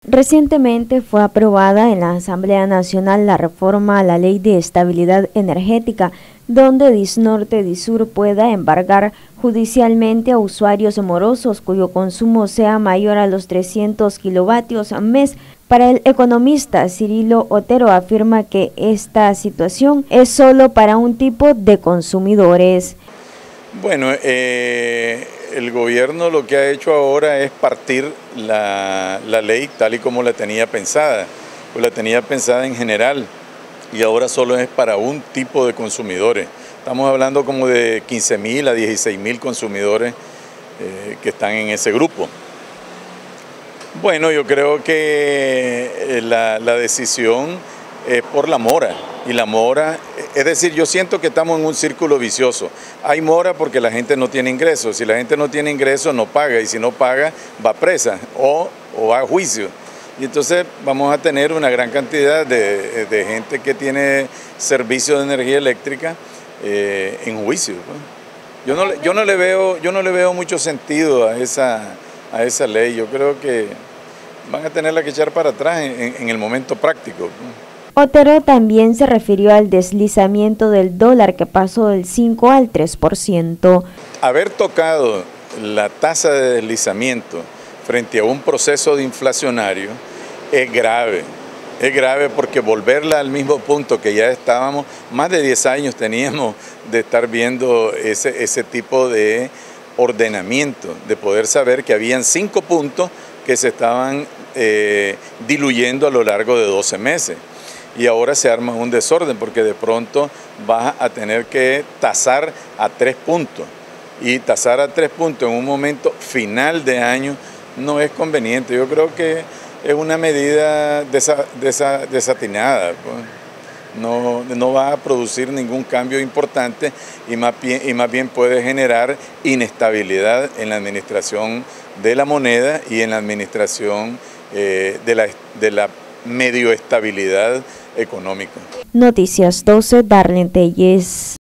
Recientemente fue aprobada en la Asamblea Nacional la reforma a la Ley de Estabilidad Energética, donde Disnorte Disur pueda embargar judicialmente a usuarios morosos cuyo consumo sea mayor a los 300 kilovatios al mes. Para el economista Cirilo Otero afirma que esta situación es solo para un tipo de consumidores. Bueno, el gobierno lo que ha hecho ahora es partir la ley tal y como la tenía pensada, pues la tenía pensada en general y ahora solo es para un tipo de consumidores. Estamos hablando como de 15.000 a 16.000 consumidores que están en ese grupo. Bueno, yo creo que la decisión es por la mora. Y la mora, es decir, yo siento que estamos en un círculo vicioso. Hay mora porque la gente no tiene ingresos. Si la gente no tiene ingresos, no paga. Y si no paga, va presa o va a juicio. Y entonces vamos a tener una gran cantidad de gente que tiene servicio de energía eléctrica en juicio. Yo no le veo mucho sentido a esa ley. Yo creo que van a tenerla que echar para atrás en el momento práctico. Otero también se refirió al deslizamiento del dólar que pasó del 5 al 3%. Haber tocado la tasa de deslizamiento frente a un proceso de inflacionario es grave porque volverla al mismo punto que ya estábamos, más de 10 años teníamos de estar viendo ese tipo de ordenamiento, de poder saber que habían 5 puntos que se estaban diluyendo a lo largo de 12 meses. Y ahora se arma un desorden porque de pronto vas a tener que tasar a 3 puntos. Y tasar a 3 puntos en un momento final de año no es conveniente. Yo creo que es una medida desatinada. No va a producir ningún cambio importante y más bien puede generar inestabilidad en la administración de la moneda y en la administración de la medio estabilidad económica. Noticias 12, Darlene Telles.